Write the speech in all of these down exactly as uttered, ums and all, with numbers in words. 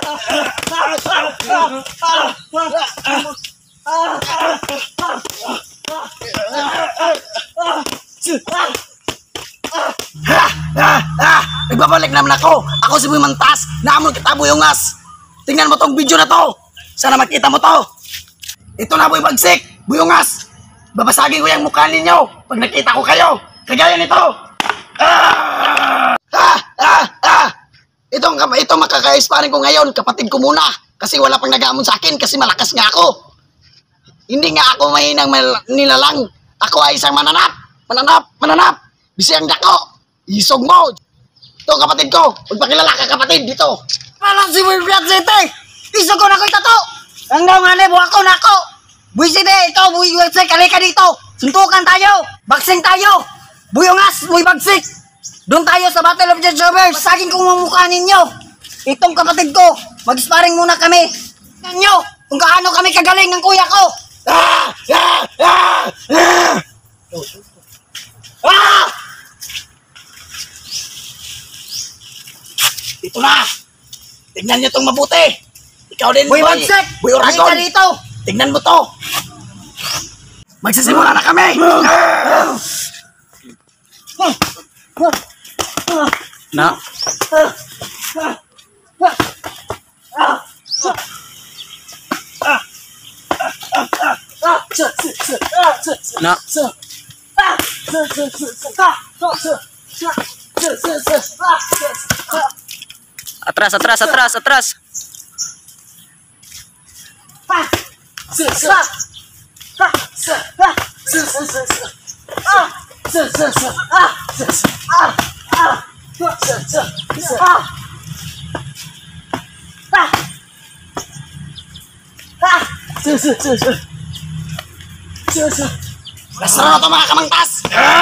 Ha! Ha! Ha! Nagbabalik naman ako. Ako si Boy Mantas. Naamon kita, Buyongas. Tingnan mo tong video na to. Sana makita mo to. Ito na, Boy Bagsik, Buyongas. Babasagin ko yung mukha ninyo pag nakita ko kayo. Kagaya nito. Ah! Ah! Ah! Ah! Itong, itong makaka-sparring ko ngayon, kapatid ko muna. Kasi wala pang nag-aamon sa akin kasi malakas nga ako. Hindi nga ako mahinang nilalang. Ako ay isang mananap. Mananap, mananap. Bisayang dako. Isog mo. Ito kapatid ko. Magpakilala ka kapatid dito. Alam si Boy City. Isog ko na ko ito. Ang daw nga na, buha ko na ako. Boy City, ikaw, Boy Bagsik, halika dito. Suntukan tayo. Bagsing tayo. Buyongas, Boy Bagsik. Doon tayo sa Battle of the Jobbers. Pasagin kong mamukha ninyo. Itong kapatid ko. Mag-sparring muna kami. Tignan nyo kung kaano kami kagaling ng kuya ko. Ah! Ah! Ah! Ah! Ah! Ito na. Tignan nyo itong mabuti. Ikaw din, Boy Bagsik, Boy halika Oragon. dito. Tignan mo to. Magsisimula na kami. Na. Na. Atras, atras, atras, atras. Nasara na ito mga kamangtas.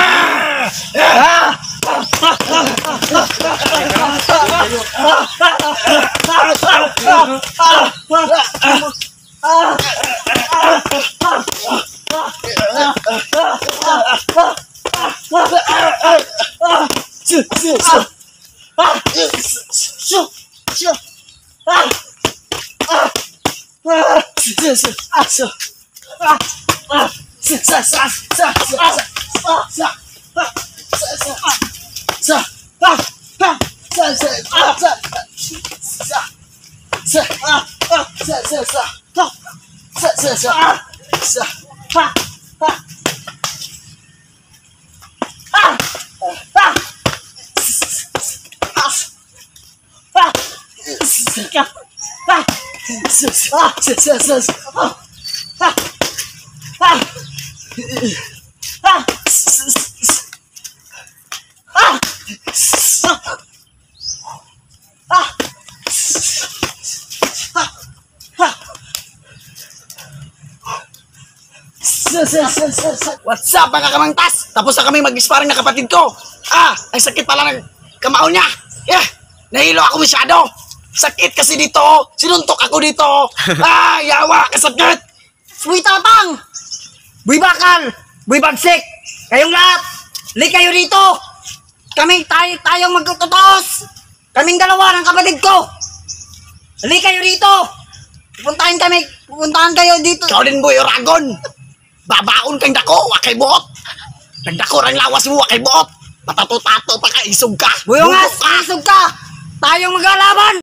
What's up mga kamangtas? Tapos na kami mag-sparring na kapatid ko. Ah, ang sakit pala ng kamao niya. Yeah, nahilo ako masyado. Sakit kasi dito. Sinuntok ako dito. Ah, yawa, kasakit. Boy Tatang, Boy Bakal, Boy Bagsik, kayong lahat, li kayo dito. Kami tayo tayong magtututos. Kaming dalawa ng kapatid ko. Li kayo dito. Pupuntahan kami, pupuntahan kayo dito. Ikaw din, Boy Oragon. Babaon kang dako, wakay buot. Nagdako rang lawas mo, wakay buot. Matato-tato pa ka, isog ka. Buyongas, isog ka. Tayong mag-alaban.